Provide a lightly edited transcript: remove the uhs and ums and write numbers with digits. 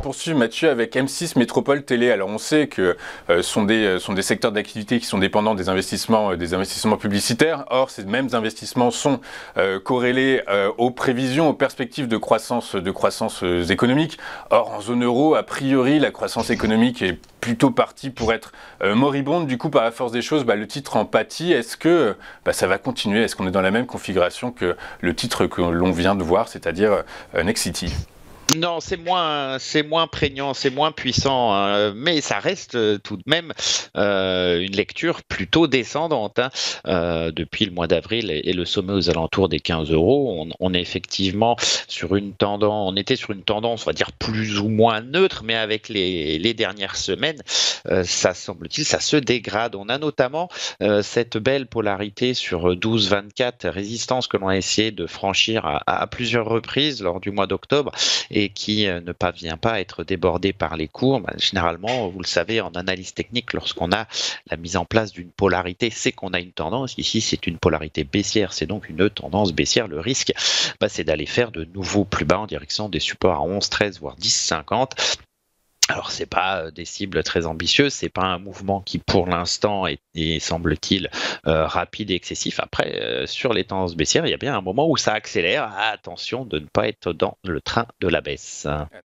poursuivre, Mathieu, avec M6 Métropole Télé. Alors, on sait que sont des secteurs d'activité qui sont dépendants des investissements publicitaires. Or, ces mêmes investissements sont corrélés aux prévisions, aux perspectives de croissance économique. Or, en zone euro, a priori, la croissance économique est plutôt partie pour être moribonde. Du coup, par la force des choses, le titre en pâtit. Est-ce que ça va continuer? Est-ce qu'on est dans la même configuration que le titre que l'on vient de voir, c'est-à-dire Nexity? Non, c'est moins prégnant, c'est moins puissant, mais ça reste tout de même une lecture plutôt descendante, hein. Depuis le mois d'avril et le sommet aux alentours des 15 euros, on est effectivement sur une tendance, on était sur une tendance, on va dire plus ou moins neutre, mais avec les dernières semaines, ça semble-t-il, ça se dégrade. On a notamment cette belle polarité sur 12-24, résistance que l'on a essayé de franchir à plusieurs reprises lors du mois d'octobre, et qui ne parvient pas à être débordé par les cours. Généralement, vous le savez, en analyse technique, lorsqu'on a la mise en place d'une polarité, c'est qu'on a une tendance. Ici, c'est une polarité baissière, c'est donc une tendance baissière. Le risque, c'est d'aller faire de nouveaux plus bas en direction des supports à 11, 13, voire 10, 50. Alors, c'est pas des cibles très ambitieuses, c'est pas un mouvement qui, pour l'instant, est semble-t-il, rapide et excessif. Après, sur les tendances baissières, il y a bien un moment où ça accélère. Attention de ne pas être dans le train de la baisse.